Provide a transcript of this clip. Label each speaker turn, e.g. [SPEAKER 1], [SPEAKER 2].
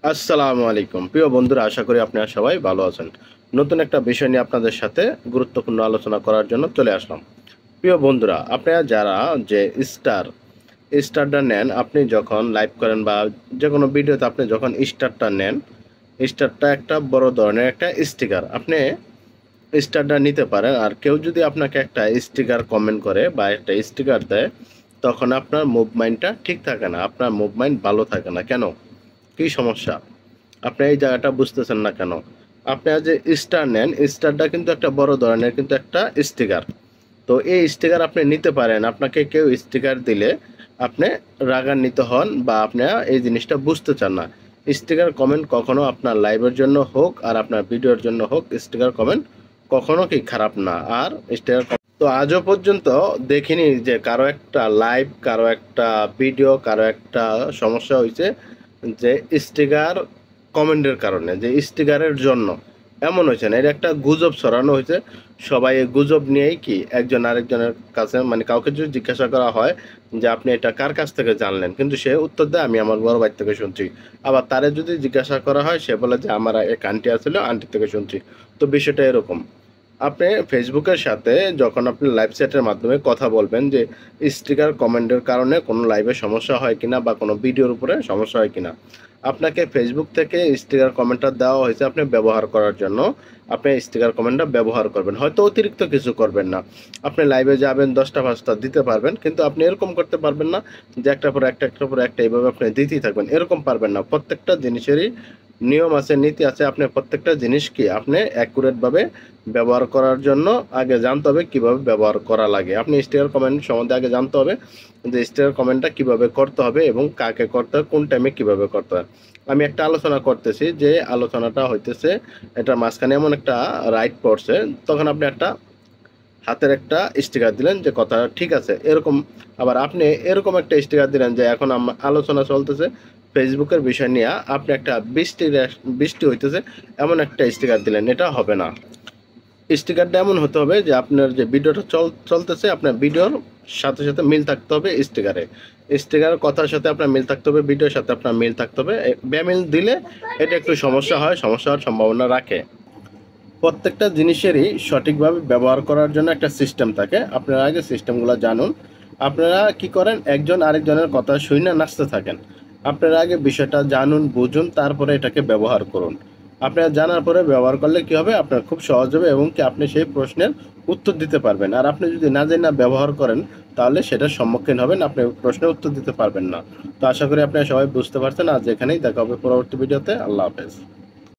[SPEAKER 1] আসসালামু আলাইকুম প্রিয় বন্ধুরা, আশা করি আপনারা সবাই ভালো আছেন। নতুন একটা বিষয় নিয়ে আপনাদের সাথে গুরুত্বপূর্ণ আলোচনা করার জন্য চলে আসলাম। প্রিয় বন্ধুরা, আপনারা যারা যে স্টারটা নেন, আপনি যখন লাইভ করেন বা যে কোনো ভিডিওতে আপনি যখন স্টারটা নেন, স্টারটা একটা বড় ধরনের একটা স্টিকার। আপনি স্টারটা নিতে পারেন, আর কেউ যদি আপনাকে একটা স্টিকার কমেন্ট করে বা একটা স্টিকার দেয়, তখন আপনার মুভমেন্টটা ঠিক থাকে না, আপনার মুভমেন্ট ভালো থাকে না। কেন? কি সমস্যা? আপনি এই জায়গাটা বুঝতেছেন না কেন? আপনি যে স্টার নেন, স্টারটা কিন্তু একটা বড় ধরনের কিন্তু একটা স্টিকার। তো এই স্টিকার আপনি নিতে পারেন। আপনাকে কেউ স্টিকার দিলে আপনি রাগান্বিত হন বা আপনি এই জিনিসটা বুঝতে চান না। স্টিকার কমেন্ট কখনো আপনার লাইভের জন্য হোক আর আপনার ভিডিওর জন্য হোক, স্টিকার কমেন্ট কখনো কি খারাপ না। আর স্টিকার তো আজও পর্যন্ত দেখিনি যে কারো একটা লাইভ, কারো একটা ভিডিও, কারো একটা সমস্যা হয়েছে যে স্টিকার কমেন্টের কারণে, যে স্টিকারের জন্য এমন হয়েছে না। এটা একটা গুজব ছড়ানো হয়েছে। সবাই এই গুজব নিয়েই কি একজন আরেকজনের কাছে, মানে কাউকে যদি জিজ্ঞাসা করা হয় যে আপনি এটা কার কাছ থেকে জানলেন, কিন্তু সে উত্তর দেয় আমি আমার বড় ভাই থেকে শুনছি। আবার তারে যদি জিজ্ঞাসা করা হয়, সে বলে যে আমার এক আন্টি আসলে আন্টি থেকে শুনছি। তো বিষয়টা এরকম। আপনি ফেসবুকের সাথে যখন আপনি লাইভ চ্যাটের মাধ্যমে কথা বলবেন, যে স্টিকার কমেন্টের কারণে কোনো লাইভে সমস্যা হয় কিনা বা কোনো ভিডিওর উপরে সমস্যা হয় কিনা, আপনাকে ফেসবুক থেকে স্টিকার কমেন্টটা দেওয়া হয়েছে আপনি ব্যবহার করার জন্য। আপনি স্টিকার কমেন্টটা ব্যবহার করবেন, হয়তো অতিরিক্ত কিছু করবেন না। আপনি লাইভে যাবেন, 10টা 5টা দিতে পারবেন, কিন্তু আপনি এরকম করতে পারবেন না যে একটার পর একটা একটার পর একটা এইভাবে আপনি দিতেই থাকবেন, এরকম পারবেন না। প্রত্যেকটা জিনিসেরই নিয়ম আছে, নীতি আছে। আপনি প্রত্যেকটা জিনিস কি আপনি অ্যাকুরেটভাবে ব্যবহার করার জন্য আগে জানতে হবে কিভাবে ব্যবহার করা লাগে। আপনি স্টিকার কমেন্ট সম্বন্ধে আগে জানতে হবে যে স্টিকার কমেন্টটা কিভাবে করতে হবে এবং কাকে করতে হবে, কোন টাইমে কিভাবে করতে হয়। আমি একটা আলোচনা করতেছি, যে আলোচনাটা হইতেছে এটার মাঝখানে এমন একটা রাইট পড়ছে, তখন আপনি একটা হাতের একটা স্টিকার দিলেন যে কথা ঠিক আছে এরকম। আবার আপনি এরকম একটা স্টিকার দিলেন যে এখন আলোচনা চলতেছে ফেসবুকের বিষয় নিয়ে, আপনি একটা বৃষ্টি হইতেছে এমন একটা স্টিকার দিলেন, এটা হবে না। স্টিকারটা এমন হতে হবে যে আপনার যে ভিডিওটা চলতেছে, আপনার ভিডিওর সাথে সাথে মিল থাকতে হবে স্টিকারে। স্টিকারের কথার সাথে আপনার মিল থাকতে হবে, ভিডিওর সাথে আপনার মিল থাকতে হবে। বেমিল দিলে এটা একটু সমস্যা হয়, সমস্যা হওয়ার সম্ভাবনা রাখে। প্রত্যেকটা জিনিসেরই সঠিকভাবে ব্যবহার করার জন্য একটা সিস্টেম থাকে। আপনারা আগে সিস্টেমগুলো জানুন। আপনারা কি করেন, একজন আরেকজনের কথা শুনে নাচতে থাকেন। আপনারা আগে বিষয়টা জানুন, বুঝুন, তারপরে এটাকে ব্যবহার করুন। আপনারা জানার পরে ব্যবহার করলে কি হবে, আপনার খুব সহজ হবে এবং কি আপনি সেই প্রশ্নের উত্তর দিতে পারবেন। আর আপনি যদি না জেনে না ব্যবহার করেন, তাহলে সেটার সম্মুখীন হবেন, আপনি প্রশ্নের উত্তর দিতে পারবেন না। তো আশা করি আপনারা সবাই বুঝতে পারছেন। আজ এখানেই দেখা হবে পরবর্তী ভিডিওতে। আল্লাহ হাফেজ।